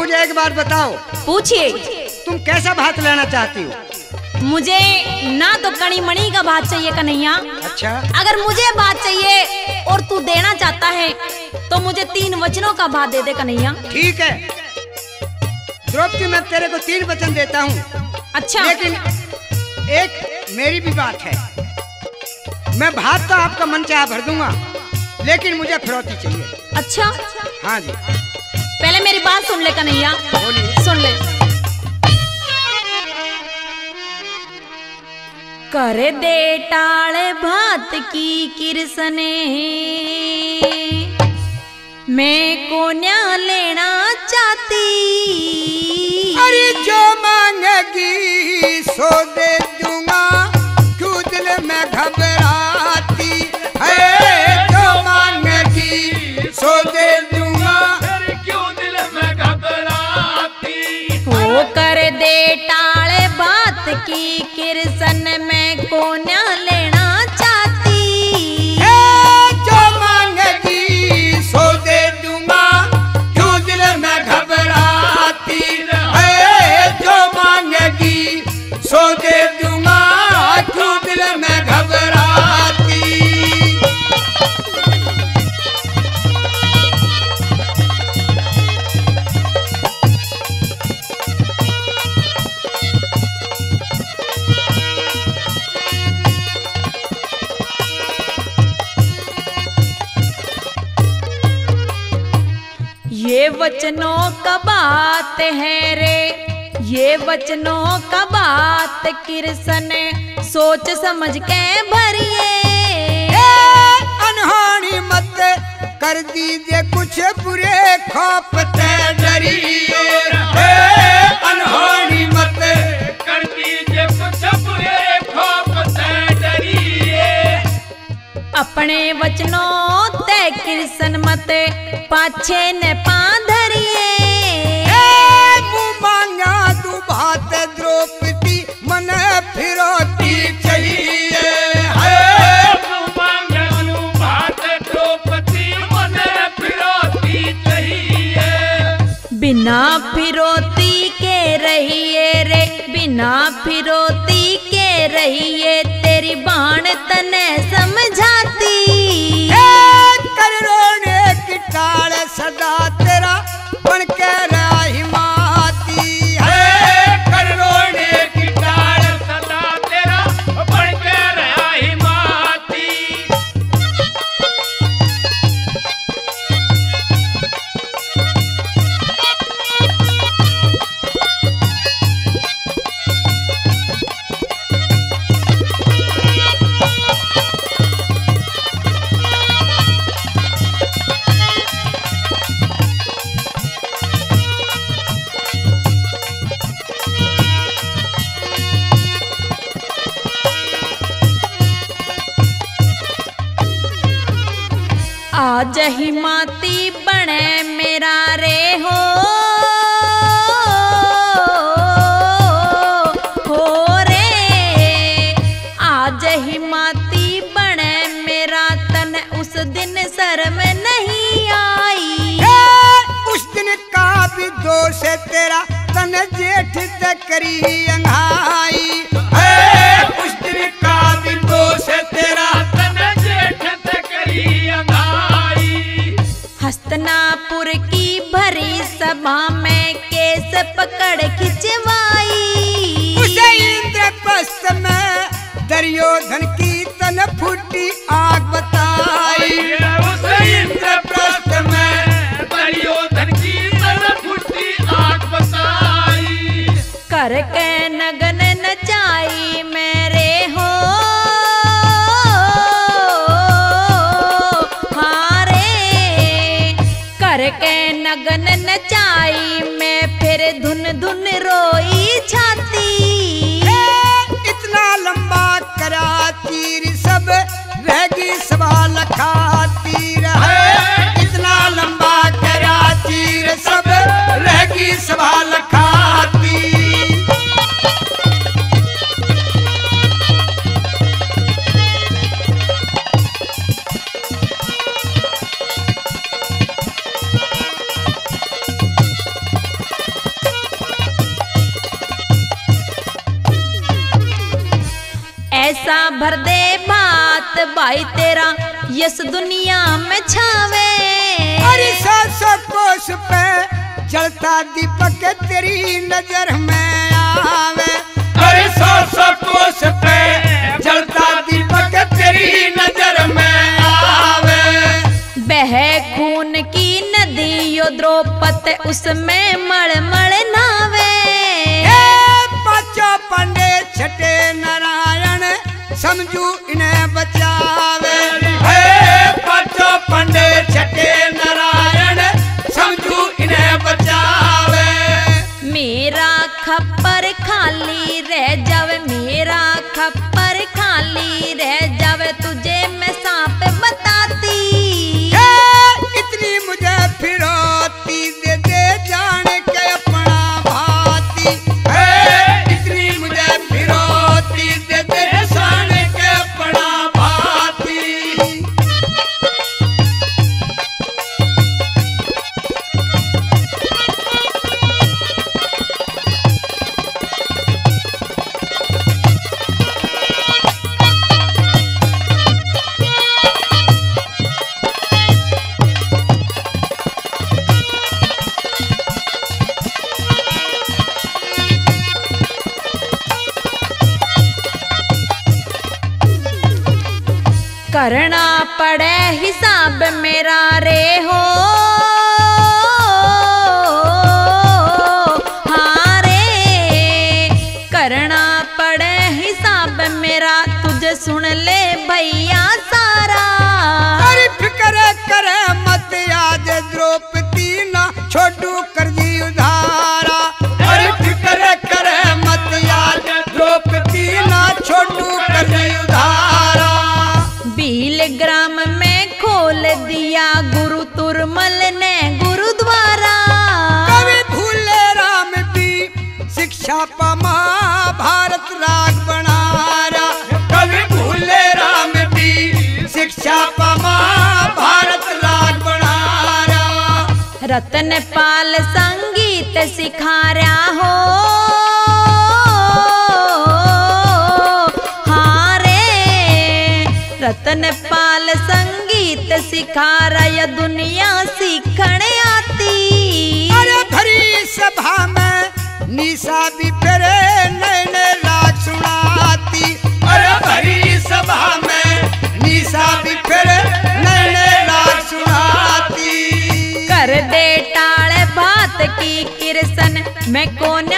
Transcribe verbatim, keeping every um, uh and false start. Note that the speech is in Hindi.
मुझे एक बात बताओ। पूछिए। तुम कैसा भात लेना चाहती हो? मुझे ना तो कड़ी मणि का भात चाहिए कन्हैया। अच्छा। अगर मुझे भात चाहिए और तू देना चाहता है तो मुझे तीन वचनों का भात दे दे कन्हैया। ठीक है द्रौपदी, मैं तेरे को तीन वचन देता हूँ। अच्छा। लेकिन एक मेरी भी बात है। मैं भात तो आपका मन चाहा भर दूंगा, लेकिन मुझे फिरौती चाहिए। अच्छा। हाँ जी। पहले मेरी बात सुन ले कन्हैया। बोलिए। सुन ले। कर दे टाल भात की किरसने, मैं को न्या लेना चाहती। अरे जो मांगेगी सो दे दूंगा, क्यों दिल में घबराती है। जो मांगेगी सो दे दूंगा, क्यों दिल में घबराती। वो कर दे टाल भात की किरसन, में को न्या लेना चाहती है। जो मांगेगी सो दे दूंगा, क्यों दिल में घबराती है। जो मांगेगी सो दे दूंगा, क्यों दिल में घबराती। ये वचनों का बात है रे, ये वचनों का बात किरसन, सोच समझ के भरिए। अनहोनी मत कर दीजिए कुछ बुरे खौफते डरिए। अनहोनी मत कर दीजिए कुछ बुरे खौफते डरिए। अपने वचनों ते किरसन मत पाछे न पाधरिए। मुँह मांगा तू भात द्रौपदी, मन फिरौती चाहिए। भात द्रौपदी मन फिरौती चाहिए। बिना फिरौती के रहिए रे, बिना फिरौती के रहिए, तेरी बाण तने समझाती। टाल सदा तेरा बन के रही माती है। कर रोने की टाल सदा तेरा बन के रही माती। आज ही माती बने मेरा रे हो, हो रे। आज ही माती बने मेरा तन, उस दिन शर्म नहीं आई। उस दिन का भी दोष है तेरा, तन जेठ करी अंघाई। उस दिन का भी दोष है तेरा, तन जेठ करी अंघाई। हस्तनापुर की भरी सभा में केस पकड़ खिंचवाई। उसे इंद्रप्रस्थ में दुर्योधन की तन फूटी आग बताई। उसे इंद्रप्रस्थ में दुर्योधन की तन फूटी आग बताई। कर के नगन नचाई मेरे हो, हारे। कर के नगन नचाई मैं, फिर धुन धुन रोई छाती। इतना लंबा करा तीर सब रहेगी सभा लखाती रहे। इतना लंबा करा तीर सब रहेगी सभा लखाती। ऐसा भर दे बात भाई तेरा यस दुनिया में छावे। अरे सौ सौ कोस पे जलता दीपक तेरी नजर में आवे। अरे सौ सौ कोस पे जलता दीपक तेरी नजर में आवे। बह खून की नदी यो द्रौपद उसमें मड़मड़ नावे। पांचों पांडे छठे नारायण समझू इन्हें बचावे। पांचों पांडे छठे नारायण समझू इन्हें बचावे। मेरा खप्पर खाली रह जावे, मेरा खप्पर खाली रह जावे, तुझे मैं सांप बताती। इतनी मुझे फिरौती दे दे जान के अपना भाती। इतनी मुझे फिरौती दे दे जान के अपना भाती। करना पड़े हिसाब मेरा रे हो, हाँ रे करना पड़े हिसाब मेरा, तुझे सुन ले भैया सारा। अरे फिक्र करे मत आज द्रौपदी ना छोटू कर दी उधारा। अरे फिक्र करे मत आज द्रौपदी ना छोटू कर दी उधारा। भील ग्राम में खोल दिया गुरु तुरमल ने गुरुद्वारा। कवि भूले राम भी शिक्षा पमा भारत राग बनारा। कवि भूले राम भी शिक्षा पमा भारत राग बनारा। रतन पाल संगीत सिखा रहा हो, हाँ रे रतन पाल संगीत सिखा रहा दुनिया सीखने आती। अरे भरी सभा में निशा भी फिरे नए नए राग सुनाती। अरे भरी सभा में निशा भी फिरे नए नए राग सुनाती। कर दे टाल भात की किरसन मैं कौन